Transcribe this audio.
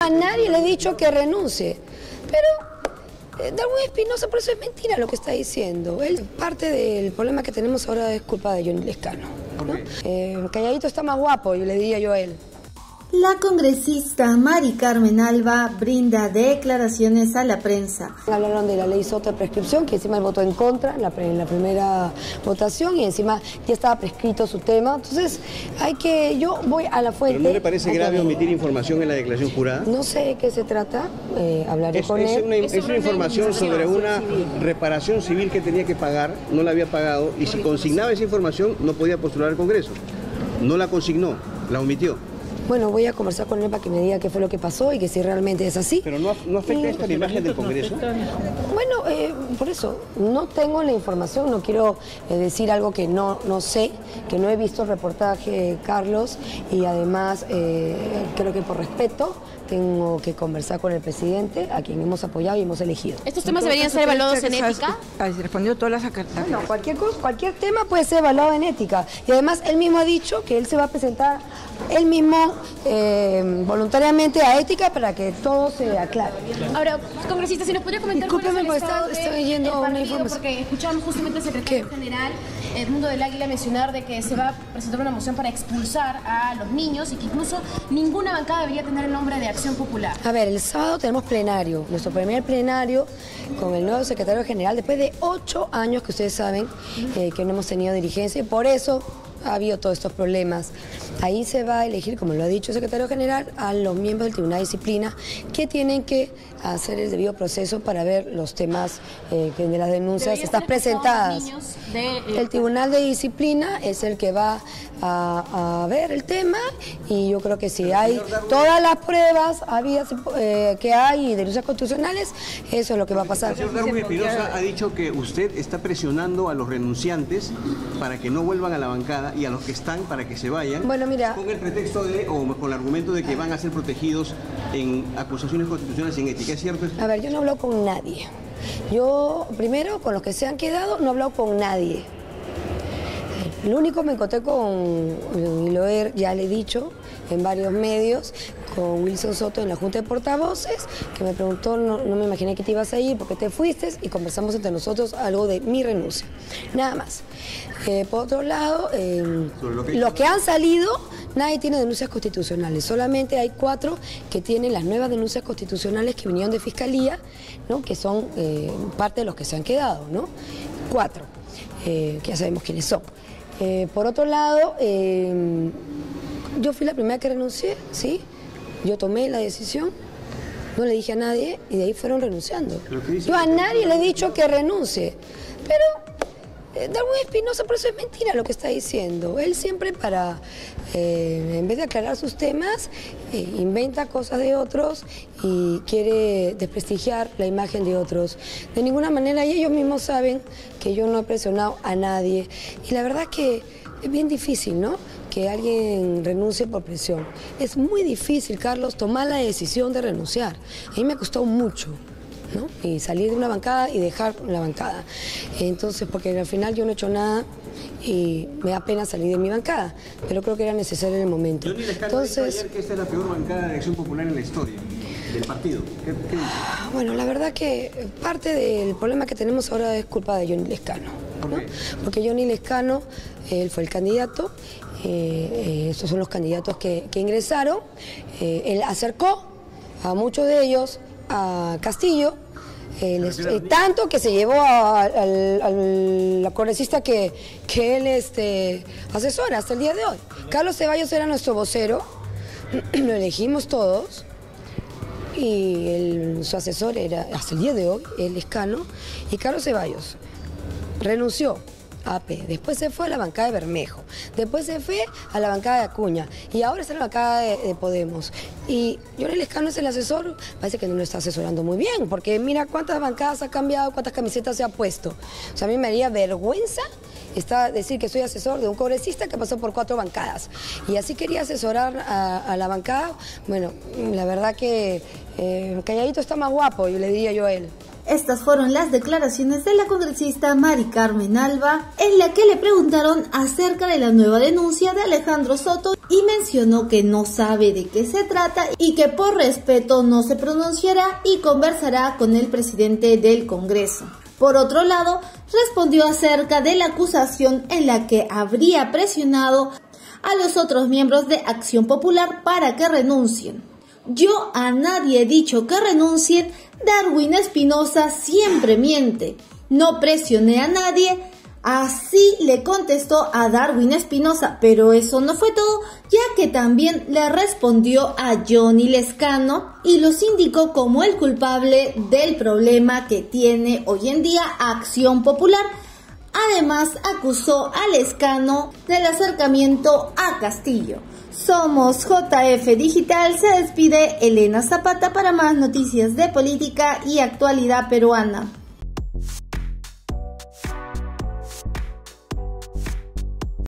A nadie le he dicho que renuncie, pero Darwin Espinosa, por eso es mentira lo que está diciendo. Él, parte del problema que tenemos ahora es culpa de Johnny Lescano, ¿no? Calladito está más guapo, le diría yo a él. La congresista Mari Carmen Alba brinda declaraciones a la prensa. Hablaron de la ley Soto de prescripción, que encima él votó en contra en la primera votación y encima ya estaba prescrito su tema. Entonces, yo voy a la fuente. ¿Pero no le parece grave omitir información en la declaración jurada? No sé de qué se trata, hablaré con él. Es una información sobre una reparación civil que tenía que pagar, no la había pagado, y si consignaba esa información no podía postular al Congreso. No la consignó, la omitió. Bueno, voy a conversar con él para que me diga qué fue lo que pasó y que si realmente es así. ¿Pero no afecta esto a la imagen del Congreso? Bueno, por eso, no tengo la información, no quiero decir algo que no sé, que no he visto el reportaje, Carlos, y además creo que por respeto tengo que conversar con el presidente, a quien hemos apoyado y hemos elegido. ¿Estos temas deberían ser evaluados en ética? Respondió todas las Bueno, cualquier tema puede ser evaluado en ética. Y además él mismo ha dicho que él se va a presentar él mismo voluntariamente a ética para que todo se aclare. Ahora, congresista, si nos podría comentar cuál es el estado estoy leyendo una información. Porque escuchamos justamente al secretario general Edmundo del Águila mencionar de que se va a presentar una moción para expulsar a los niños y que incluso ninguna bancada debería tener el nombre de Acción Popular. A ver, el sábado tenemos plenario, nuestro primer plenario con el nuevo secretario general, después de 8 años que ustedes saben que no hemos tenido dirigencia, y por eso ha habido todos estos problemas. Ahí se va a elegir, como lo ha dicho el secretario general, a los miembros del Tribunal de Disciplina que tienen que hacer el debido proceso para ver los temas de las denuncias están presentadas. El Tribunal de Disciplina es el que va a ver el tema y yo creo que si hay todas las pruebas que hay y denuncias constitucionales, eso es lo que va a pasar. El señor Darwin Espinosa ha dicho que usted está presionando a los renunciantes para que no vuelvan a la bancada y a los que están para que se vayan, bueno, mira, con el pretexto o con el argumento de que van a ser protegidos en acusaciones constitucionales y en ética. ¿Es cierto esto? A ver, yo no hablo con nadie. Yo, primero, con los que se han quedado, no he hablado con nadie. Lo único me encontré con, y lo ya le he dicho en varios medios, con Wilson Soto en la Junta de Portavoces, que me preguntó, no me imaginé que te ibas a ir, ¿por qué te fuiste? Y conversamos entre nosotros algo de mi renuncia. Nada más. Por otro lado, los que han salido, nadie tiene denuncias constitucionales. Solamente hay 4 que tienen las nuevas denuncias constitucionales que vinieron de Fiscalía, ¿no? Que son parte de los que se han quedado, ¿no? 4, que ya sabemos quiénes son. Por otro lado, yo fui la primera que renuncié, ¿sí? Yo tomé la decisión, no le dije a nadie y de ahí fueron renunciando. Yo a nadie le he dicho que renuncie, pero Darwin Espinosa, por eso es mentira lo que está diciendo. Él siempre en vez de aclarar sus temas, inventa cosas de otros y quiere desprestigiar la imagen de otros. De ninguna manera, y ellos mismos saben que yo no he presionado a nadie. Y la verdad que es bien difícil, ¿no?, que alguien renuncie por presión. Es muy difícil, Carlos, tomar la decisión de renunciar. A mí me costó mucho, ¿no? Y salir de una bancada y dejar la bancada. Entonces, porque al final yo no he hecho nada y me da pena salir de mi bancada, pero creo que era necesario en el momento. Johnny Lescano dijo ayer que esta es la peor bancada de Acción Popular en la historia del partido. ¿Qué dice? Bueno, la verdad que parte del problema que tenemos ahora es culpa de Johnny Lescano, ¿no? Porque Johnny Lescano, él fue el candidato, estos son los candidatos que ingresaron, él acercó a muchos de ellos a Castillo, tanto que se llevó a la congresista que él asesora hasta el día de hoy. Carlos Ceballos era nuestro vocero, lo elegimos todos y su asesor era hasta el día de hoy, el Lescano, y Carlos Ceballos renunció a AP, después se fue a la bancada de Bermejo, después se fue a la bancada de Acuña y ahora está en la bancada de Podemos. Y Johnny Lescano es el asesor, parece que no lo está asesorando muy bien, porque mira cuántas bancadas ha cambiado, cuántas camisetas se ha puesto. O sea, a mí me haría vergüenza decir que soy asesor de un congresista que pasó por 4 bancadas. Y así quería asesorar a la bancada. Bueno, la verdad que calladito está más guapo, yo le diría yo a él. Estas fueron las declaraciones de la congresista Mari Carmen Alba, en la que le preguntaron acerca de la nueva denuncia de Alejandro Soto. y mencionó que no sabe de qué se trata y que por respeto no se pronunciará y conversará con el presidente del Congreso. Por otro lado, respondió acerca de la acusación en la que habría presionado a los otros miembros de Acción Popular para que renuncien. Yo a nadie he dicho que renuncien, Darwin Espinosa siempre miente. No presioné a nadie, así le contestó a Darwin Espinosa, pero eso no fue todo, ya que también le respondió a Johnny Lezcano y los indicó como el culpable del problema que tiene hoy en día Acción Popular. Además, acusó a Lezcano del acercamiento a Castillo. Somos JF Digital, se despide Elena Zapata para más noticias de política y actualidad peruana.